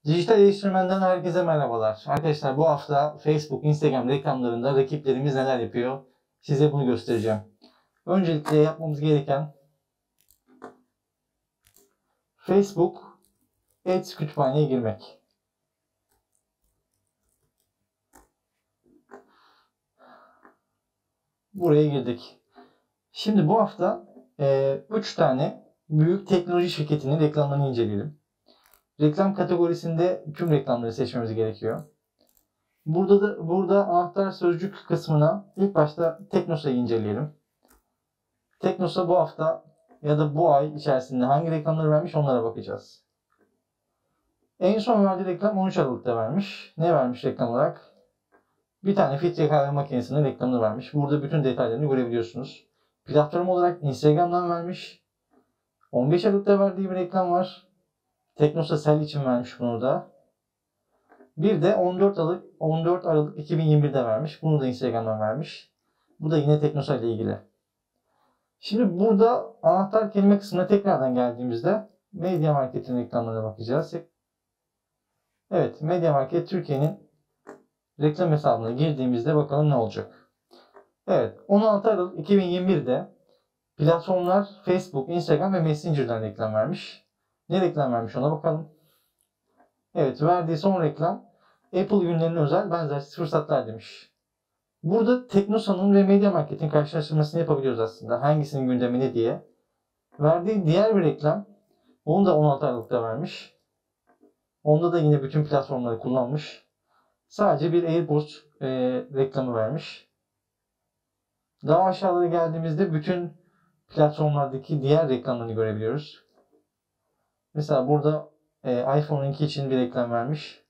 Dijital Eleştirmen'den herkese merhabalar. Arkadaşlar bu hafta Facebook, Instagram reklamlarında rakiplerimiz neler yapıyor? Size bunu göstereceğim. Öncelikle yapmamız gereken Facebook Ads kütüphaneye girmek. Buraya girdik. Şimdi bu hafta 3 tane büyük teknoloji şirketinin reklamlarını inceleyelim. Reklam kategorisinde tüm reklamları seçmemiz gerekiyor. Burada anahtar sözcük kısmına ilk başta Teknosa'yı inceleyelim. Teknosa bu hafta ya da bu ay içerisinde hangi reklamları vermiş onlara bakacağız. En son verdiği reklam 13 Aralık'ta vermiş. Ne vermiş reklam olarak? Bir tane filtre kahve makinesinin reklamını vermiş. Burada bütün detaylarını görebiliyorsunuz. Platform olarak Instagram'dan vermiş. 15 Aralık'ta verdiği bir reklam var. Teknosa Sell için vermiş bunu da. Bir de 14 Aralık 2021'de vermiş. Bunu da Instagram'dan vermiş. Bu da yine Teknosa ile ilgili. Şimdi burada anahtar kelime kısmına tekrardan geldiğimizde MediaMarkt'in reklamlarına bakacağız. Evet, MediaMarkt Türkiye'nin reklam hesabına girdiğimizde bakalım ne olacak. Evet, 16 Aralık 2021'de platformlar Facebook, Instagram ve Messenger'dan reklam vermiş. Ne reklam vermiş ona bakalım. Evet, verdiği son reklam Apple günlerine özel benzersiz fırsatlar demiş. Burada Teknosa'nın ve MediaMarkt'in karşılaştırmasını yapabiliyoruz aslında. Hangisinin gündemine diye. Verdiği diğer bir reklam, onu da 16 Aralık'ta vermiş. Onda da yine bütün platformları kullanmış. Sadece bir AirPods reklamı vermiş. Daha aşağılara geldiğimizde bütün platformlardaki diğer reklamlarını görebiliyoruz. Mesela burada iPhone 12 için bir reklam vermiş.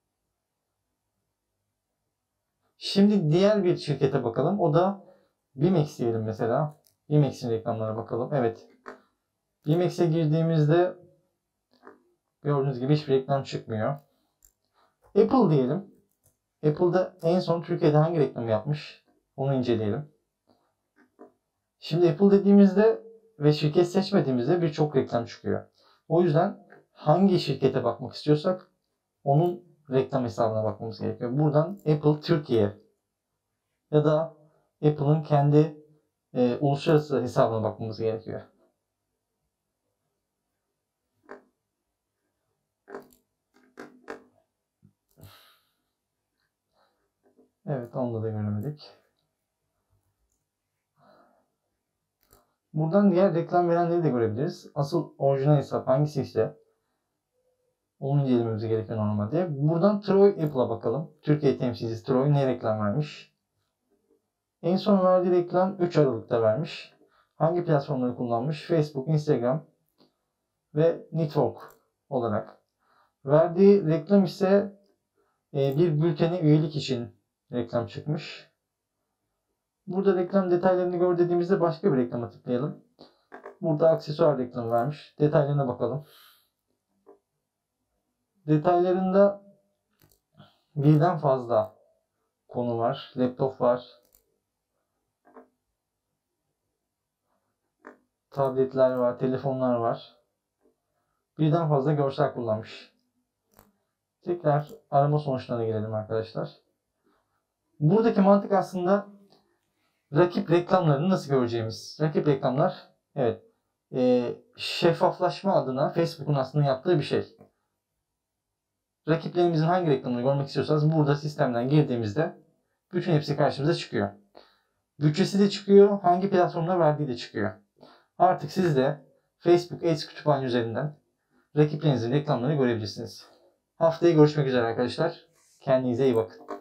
Şimdi diğer bir şirkete bakalım. O da Bimex diyelim mesela. Bimex'in reklamlarına bakalım. Evet. Bimex'e girdiğimizde gördüğünüz gibi hiçbir reklam çıkmıyor. Apple diyelim. Apple'da en son Türkiye'de hangi reklamı yapmış? Onu inceleyelim. Şimdi Apple dediğimizde ve şirket seçmediğimizde birçok reklam çıkıyor. O yüzden hangi şirkete bakmak istiyorsak onun reklam hesabına bakmamız gerekiyor. Buradan Apple Türkiye ya da Apple'ın kendi uluslararası hesabına bakmamız gerekiyor. Evet, onu da göremedik. Buradan diğer reklam verenleri de görebiliriz. Asıl orijinal hesap hangisi ise onu incelememiz gerekiyor normalde. Buradan Troy Apple'a bakalım. Türkiye temsilcisi Troy ne reklam vermiş? En son verdiği reklam 3 Aralık'ta vermiş. Hangi platformları kullanmış? Facebook, Instagram ve Network olarak. Verdiği reklam ise bir bültene üyelik için reklam çıkmış. Burada reklam detaylarını gör dediğimizde başka bir reklama tıklayalım. Burada aksesuar reklamı vermiş. Detaylarına bakalım. Detaylarında birden fazla konu var. Laptop var. Tabletler var. Telefonlar var. Birden fazla görsel kullanmış. Tekrar arama sonuçlarına gelelim arkadaşlar. Buradaki mantık aslında rakip reklamlarını nasıl göreceğimiz. Rakip reklamlar, evet, şeffaflaşma adına Facebook'un aslında yaptığı bir şey. Rakiplerimizin hangi reklamını görmek istiyorsanız burada sistemden girdiğimizde bütün hepsi karşımıza çıkıyor. Bütçesi de çıkıyor, hangi platformda verdiği de çıkıyor. Artık siz de Facebook Ads kütüphane üzerinden rakiplerinizin reklamlarını görebilirsiniz. Haftaya görüşmek üzere arkadaşlar. Kendinize iyi bakın.